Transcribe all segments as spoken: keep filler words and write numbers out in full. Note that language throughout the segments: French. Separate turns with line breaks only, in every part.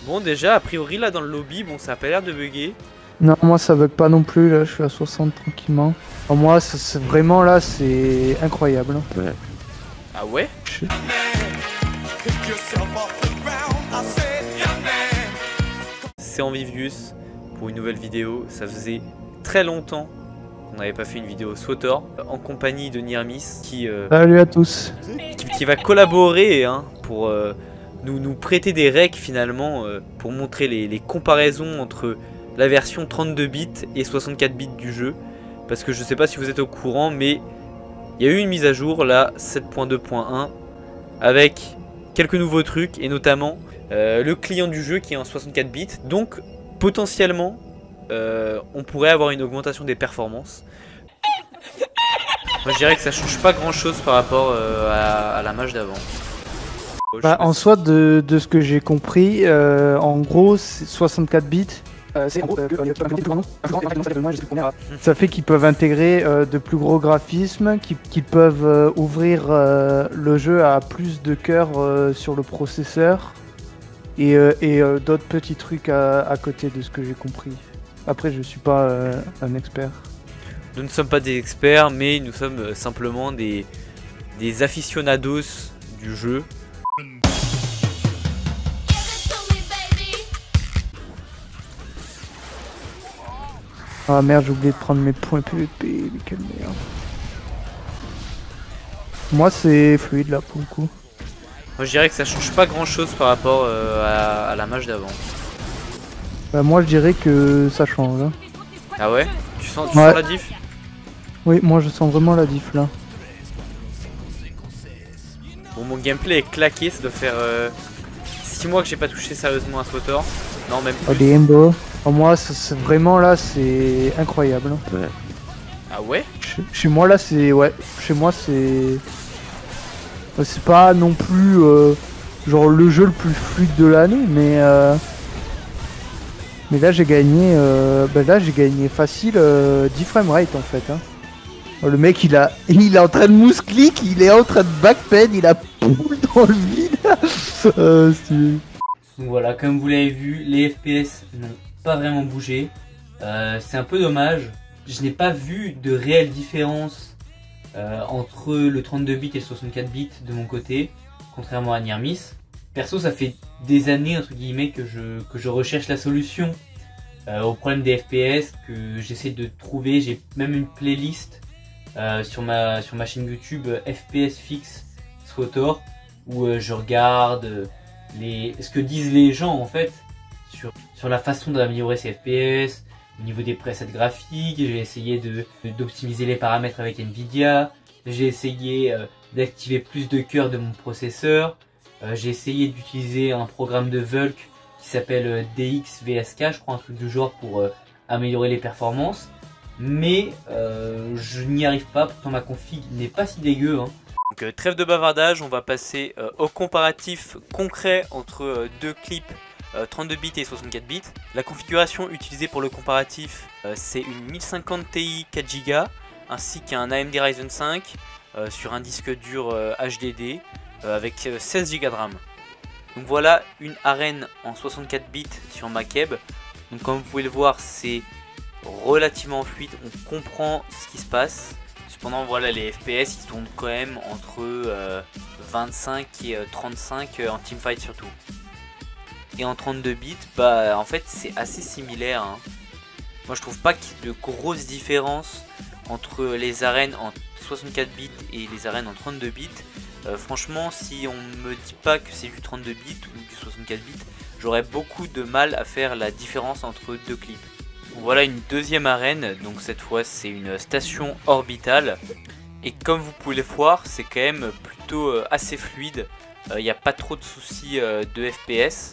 Bon, déjà, a priori, là, dans le lobby, bon, ça a pas l'air de bugger.
Non, moi ça bug pas non plus, là je suis à soixante tranquillement. Alors, moi c'est vraiment là, c'est incroyable.
Ouais. Ah ouais?
Je...
C'est Envivius pour une nouvelle vidéo. Ça faisait très longtemps qu'on n'avait pas fait une vidéo SWTOR en compagnie de Nirmis qui, euh,
Salut à tous.
qui, qui va collaborer hein, pour euh, nous, nous prêter des recs finalement euh, pour montrer les, les comparaisons entre la version trente-deux bits et soixante-quatre bits du jeu. Parce que je sais pas si vous êtes au courant, mais il y a eu une mise à jour, là, sept point deux point un, avec quelques nouveaux trucs, et notamment euh, le client du jeu qui est en soixante-quatre bits. Donc, potentiellement, euh, on pourrait avoir une augmentation des performances. Moi, je dirais que ça change pas grand-chose par rapport euh, à, à la mage d'avant.
Bah, en soi, de, de ce que j'ai compris, euh, en gros, soixante-quatre bits. Euh, c'est en gros, euh, que, euh, ça fait qu'ils peuvent intégrer euh, de plus gros graphismes, qu'ils qu'ils peuvent euh, ouvrir euh, le jeu à plus de cœurs euh, sur le processeur et, euh, et euh, d'autres petits trucs à, à côté de ce que j'ai compris. Après, je suis pas euh, un expert.
Nous ne sommes pas des experts, mais nous sommes simplement des, des aficionados du jeu.
Ah merde, j'ai oublié de prendre mes points P V P, mais quelle merde. Moi c'est fluide là pour le coup.
Moi je dirais que ça change pas grand chose par rapport euh, à, à la mage d'avant.
Bah moi je dirais que ça change. Hein.
Ah ouais? Tu sens, tu
ouais.
sens la diff?
Oui, moi je sens vraiment la diff là.
Bon, mon gameplay est claqué, ça doit faire euh, six mois que j'ai pas touché sérieusement à SWTOR. Non, même plus.
Oh, des Embo. Oh, moi c'est vraiment là, c'est incroyable.
Ouais. Ah ouais?
Chez, chez moi là c'est... Ouais, chez moi c'est... C'est pas non plus euh, genre le jeu le plus fluide de l'année, mais... Euh... Mais là j'ai gagné... Euh... Bah, là j'ai gagné facile euh, dix framerate en fait. Hein. Le mec il a il est en train de mousse click, il est en train de backped, il a poule dans le vide. euh,
Donc voilà, comme vous l'avez vu, les F P S n'ont pas vraiment bougé. Euh, c'est un peu dommage. Je n'ai pas vu de réelle différence euh, entre le trente-deux bits et le soixante-quatre bits de mon côté, contrairement à Nirmis. Perso, ça fait des années entre guillemets que je que je recherche la solution euh, au problème des F P S, que j'essaie de trouver. J'ai même une playlist Euh, sur ma sur ma chaîne YouTube euh, F P S Fix SWTOR où euh, je regarde euh, les ce que disent les gens en fait sur sur la façon d'améliorer ces F P S au niveau des presets graphiques. J'ai essayé de d'optimiser les paramètres avec Nvidia, j'ai essayé euh, d'activer plus de cœurs de mon processeur, euh, j'ai essayé d'utiliser un programme de Vulk qui s'appelle euh, D X V S K, je crois, un truc du genre, pour euh, améliorer les performances. Mais euh, je n'y arrive pas, pourtant ma config n'est pas si dégueu. Hein.
Donc euh, trêve de bavardage, on va passer euh, au comparatif concret entre euh, deux clips euh, trente-deux bits et soixante-quatre bits. La configuration utilisée pour le comparatif, euh, c'est une mille cinquante Ti quatre giga ainsi qu'un A M D Ryzen cinq euh, sur un disque dur euh, H D D euh, avec euh, seize giga de RAM. Donc voilà une arène en soixante-quatre bits sur ma keb. Donc comme vous pouvez le voir, c'est relativement fluide, on comprend ce qui se passe. Cependant voilà, les F P S ils tournent quand même entre euh, vingt-cinq et euh, trente-cinq euh, en teamfight surtout. Et en trente-deux bits, bah en fait c'est assez similaire. Hein. Moi je trouve pas qu'il y ait de grosses différences entre les arènes en soixante-quatre bits et les arènes en trente-deux bits. Euh, franchement, si on me dit pas que c'est du trente-deux bits ou du soixante-quatre bits, j'aurais beaucoup de mal à faire la différence entre deux clips. Voilà une deuxième arène, donc cette fois c'est une station orbitale. Et comme vous pouvez le voir, c'est quand même plutôt euh, assez fluide. Il euh, n'y a pas trop de soucis euh, de F P S.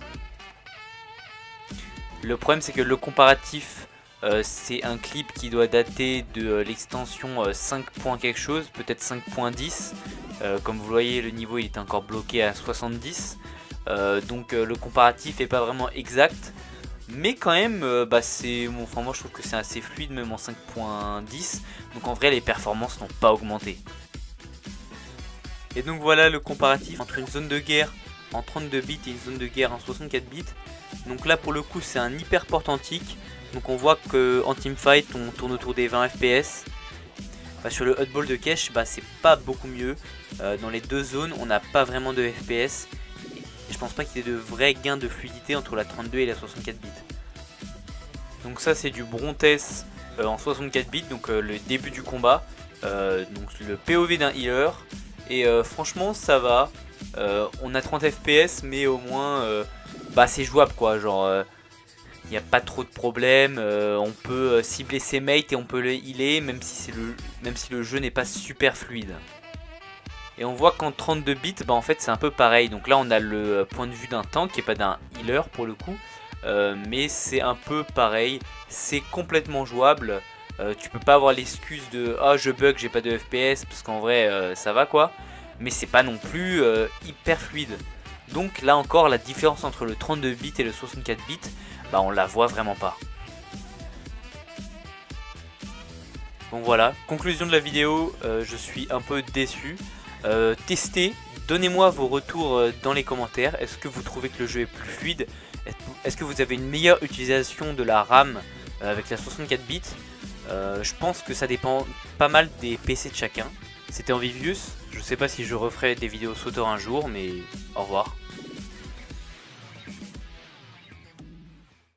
Le problème c'est que le comparatif, euh, c'est un clip qui doit dater de euh, l'extension euh, cinq. quelque chose, peut-être cinq point dix. Euh, comme vous voyez, le niveau il est encore bloqué à soixante-dix. Euh, donc euh, le comparatif n'est pas vraiment exact. Mais quand même, euh, bah c'est, bon, enfin moi je trouve que c'est assez fluide même en cinq point dix. Donc en vrai les performances n'ont pas augmenté. Et donc voilà le comparatif entre une zone de guerre en trente-deux bits et une zone de guerre en soixante-quatre bits. Donc là pour le coup c'est un hyper port antique. Donc on voit qu'en teamfight on tourne autour des vingt F P S. Bah, sur le hotball de cache, bah, c'est pas beaucoup mieux. Euh, dans les deux zones on n'a pas vraiment de F P S. Et je pense pas qu'il y ait de vrais gains de fluidité entre la trente-deux et la soixante-quatre bits. Donc ça c'est du Brontes euh, en soixante-quatre bits, donc euh, le début du combat. Euh, donc le P O V d'un healer. Et euh, franchement ça va. Euh, on a trente F P S mais au moins euh, bah, c'est jouable quoi. Genre il euh, n'y a pas trop de problèmes. Euh, on peut cibler ses mates et on peut le healer même si, le, même si le jeu n'est pas super fluide. Et on voit qu'en trente-deux bits bah, en fait c'est un peu pareil. Donc là on a le point de vue d'un tank et pas d'un healer pour le coup. Euh, mais c'est un peu pareil, c'est complètement jouable. Euh, tu peux pas avoir l'excuse de ah oh, je bug, j'ai pas de F P S, parce qu'en vrai euh, ça va quoi. Mais c'est pas non plus euh, hyper fluide. Donc là encore la différence entre le trente-deux bits et le soixante-quatre bits, bah on la voit vraiment pas. Donc voilà, conclusion de la vidéo, euh, je suis un peu déçu. Euh, testez, donnez-moi vos retours dans les commentaires. Est-ce que vous trouvez que le jeu est plus fluide? Est-ce que vous avez une meilleure utilisation de la RAM avec la soixante-quatre bits? euh, Je pense que ça dépend pas mal des P C de chacun. C'était Envivius, je sais pas si je referai des vidéos sauteur un jour, mais au revoir.